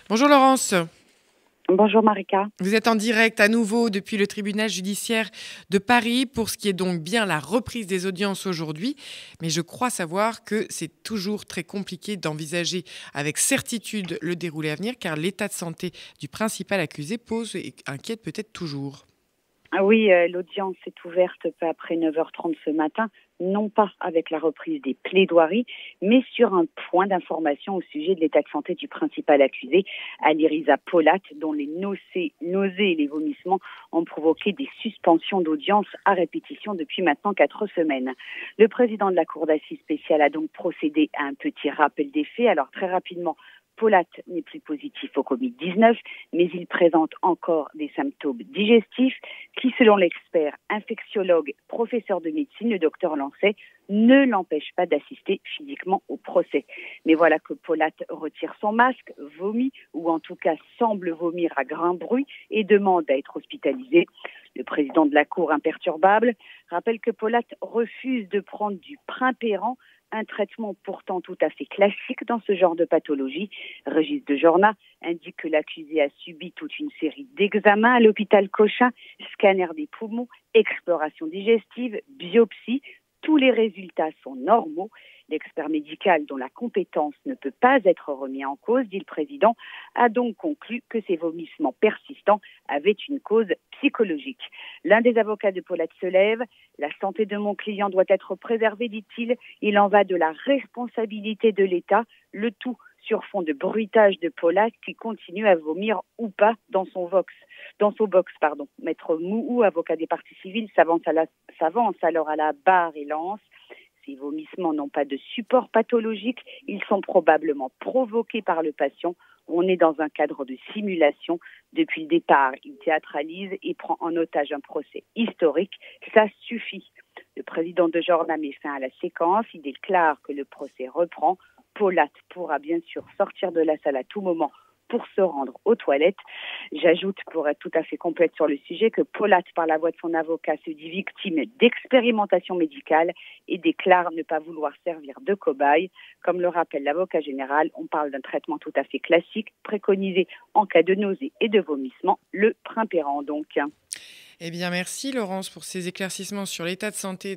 Bonjour Laurence, Bonjour Marika. vous êtes en direct à nouveau depuis le tribunal judiciaire de Paris pour ce qui est donc bien la reprise des audiences aujourd'hui. Mais je crois savoir que c'est toujours très compliqué d'envisager avec certitude le déroulé à venir car l'état de santé du principal accusé pose et inquiète peut-être toujours. Ah oui, l'audience est ouverte peu après 9h30 ce matin, non pas avec la reprise des plaidoiries, mais sur un point d'information au sujet de l'état de santé du principal accusé, Alireza Polat, dont les nausées et les vomissements ont provoqué des suspensions d'audience à répétition depuis maintenant 4 semaines. Le président de la Cour d'assises spéciale a donc procédé à un petit rappel des faits. Alors très rapidement, Polat n'est plus positif au Covid-19, mais il présente encore des symptômes digestifs qui, selon l'expert infectiologue, professeur de médecine, le docteur Lancet, ne l'empêchent pas d'assister physiquement au procès. Mais voilà que Polat retire son masque, vomit, ou en tout cas semble vomir à grand bruit et demande à être hospitalisé. Le président de la Cour imperturbable rappelle que Polat refuse de prendre du Primpéran, un traitement pourtant tout à fait classique dans ce genre de pathologie. Régis Dejorna indique que l'accusé a subi toute une série d'examens à l'hôpital Cochin, scanner des poumons, exploration digestive, biopsie. Tous les résultats sont normaux. L'expert médical, dont la compétence ne peut pas être remis en cause, dit le président, a donc conclu que ces vomissements persistants avaient une cause psychologique. L'un des avocats de Polat se lève. La santé de mon client doit être préservée, dit-il. Il en va de la responsabilité de l'État, le tout sur fond de bruitage de Polat qui continue à vomir ou pas dans son box. Maître Mouhou, avocat des parties civiles, s'avance alors à la barre et lance: ces vomissements n'ont pas de support pathologique, ils sont probablement provoqués par le patient. On est dans un cadre de simulation. Depuis le départ, il théâtralise et prend en otage un procès historique. Ça suffit. Le président Dejorna met fin à la séquence. Il déclare que le procès reprend. Polat pourra bien sûr sortir de la salle à tout moment pour se rendre aux toilettes. J'ajoute, pour être tout à fait complète sur le sujet, que Polat, par la voix de son avocat, se dit victime d'expérimentation médicale et déclare ne pas vouloir servir de cobaye. Comme le rappelle l'avocat général, on parle d'un traitement tout à fait classique, préconisé en cas de nausée et de vomissement, le Primpéran donc. Eh bien, merci Laurence pour ces éclaircissements sur l'état de santé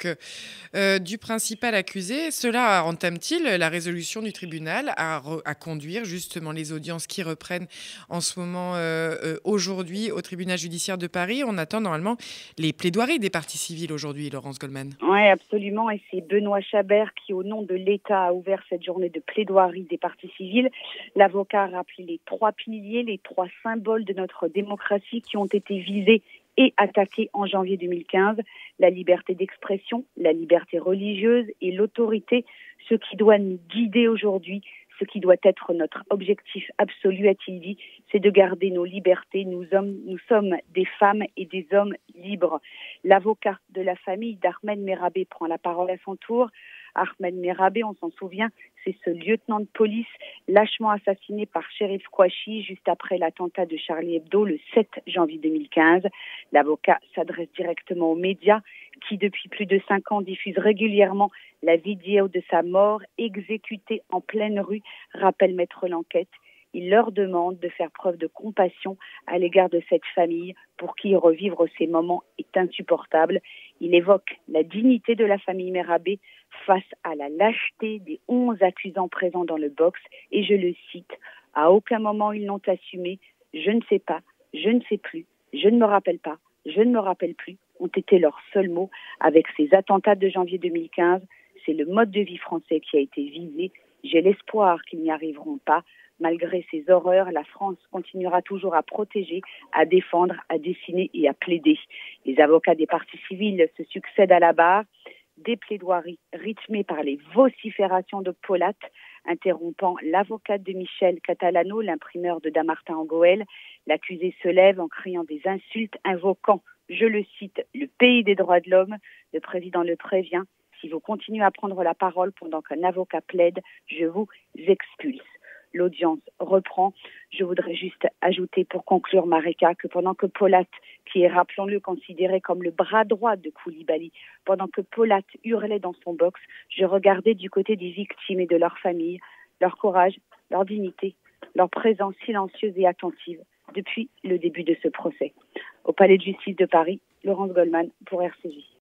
du principal accusé. Cela entame-t-il la résolution du tribunal à conduire justement les audiences qui reprennent en ce moment aujourd'hui au tribunal judiciaire de Paris? On attend normalement les plaidoiries des parties civiles aujourd'hui, Laurence Goldman. Oui, absolument. Et c'est Benoît Chabert qui, au nom de l'État, a ouvert cette journée de plaidoirie des parties civiles. L'avocat a rappelé les 3 piliers, les 3 symboles de notre démocratie qui ont été visés et attaqués en janvier 2015. La liberté d'expression, la liberté religieuse et l'autorité. Ce qui doit nous guider aujourd'hui, ce qui doit être notre objectif absolu, a-t-il dit, c'est de garder nos libertés. Nous sommes des femmes et des hommes libres. L'avocat de la famille d'Ahmed Merabé prend la parole à son tour. Ahmed Merabé, on s'en souvient, c'est ce lieutenant de police lâchement assassiné par Cherif Kouachi juste après l'attentat de Charlie Hebdo le 7 janvier 2015. L'avocat s'adresse directement aux médias qui, depuis plus de 5 ans, diffusent régulièrement la vidéo de sa mort exécutée en pleine rue, rappelle maître l'enquête. Il leur demande de faire preuve de compassion à l'égard de cette famille pour qui revivre ces moments est insupportable. Il évoque la dignité de la famille Merabé face à la lâcheté des 11 accusants présents dans le box. Et je le cite: « À aucun moment ils n'ont assumé. Je ne sais pas, je ne sais plus, je ne me rappelle pas, je ne me rappelle plus » ont été leurs seuls mots. Avec ces attentats de janvier 2015, c'est le mode de vie français qui a été visé. J'ai l'espoir qu'ils n'y arriveront pas. Malgré ces horreurs, la France continuera toujours à protéger, à défendre, à dessiner et à plaider. Les avocats des parties civiles se succèdent à la barre. Des plaidoiries rythmées par les vociférations de Polat, interrompant l'avocate de Michel Catalano, l'imprimeur de Damartin en Goël. L'accusé se lève en criant des insultes, invoquant, je le cite, le pays des droits de l'homme. Le président le prévient: si vous continuez à prendre la parole pendant qu'un avocat plaide, je vous expulse. L'audience reprend. Je voudrais juste ajouter pour conclure, Marika, que pendant que Polat, qui est, rappelons-le, considéré comme le bras droit de Koulibaly, pendant que Polat hurlait dans son box, je regardais du côté des victimes et de leurs familles, leur courage, leur dignité, leur présence silencieuse et attentive depuis le début de ce procès. Au Palais de justice de Paris, Laurence Goldman pour RCJ.